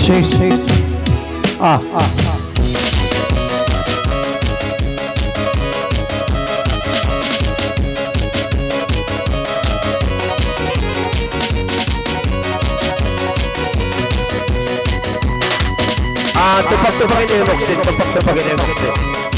shake. Tupak-tupakin niyo yung boxing. Tupak-tupakin niyo yung boxing.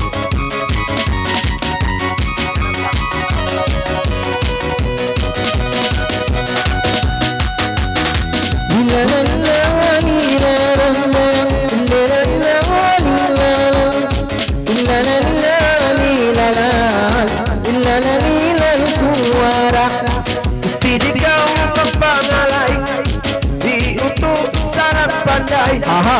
Speedy kau kepangalay, diutuh sarap pandai.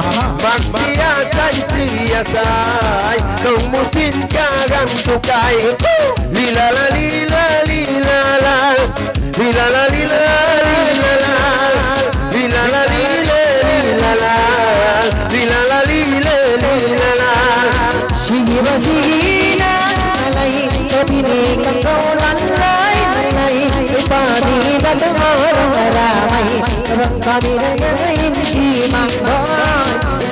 Magsiyasay, nung musin kagang sukay. Lilala lila lilala, lilala lila lilala, lilala lila lilala, lilala lila lilala. Sige ba sige na alay, kapinikang kaulalay, alay, ipadinan ng orang ramay, karang kami na ngayon si Mangdoy.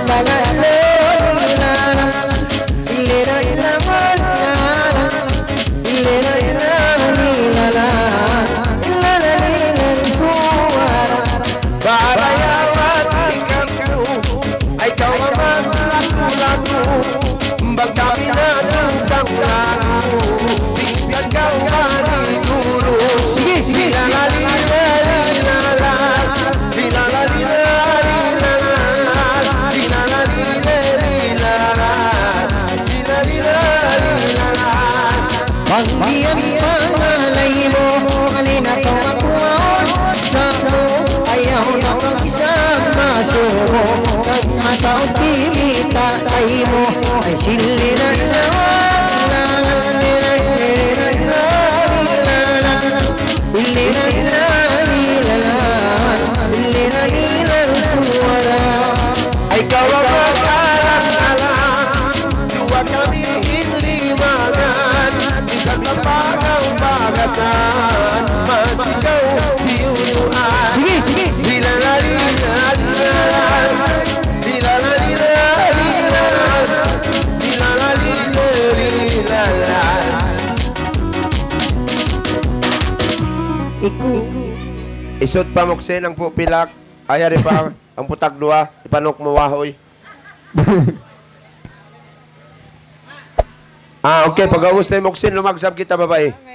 Pagdiyan pangalay mo, halina kang makuhaon sa mo. Ayaw na kang isang masuko, kag mataon timita ay mo. Ay silinan ay kawawag alam-alam, dua kami inlimangan, isang napagaw bagasan, masigaw diunuan. Sige! Isot pa moksen ang pupilak, ayari pa ang putag dua, ipanok mo wahoy. Okay, pag-awas na yung moksin, lumagsab kita babae.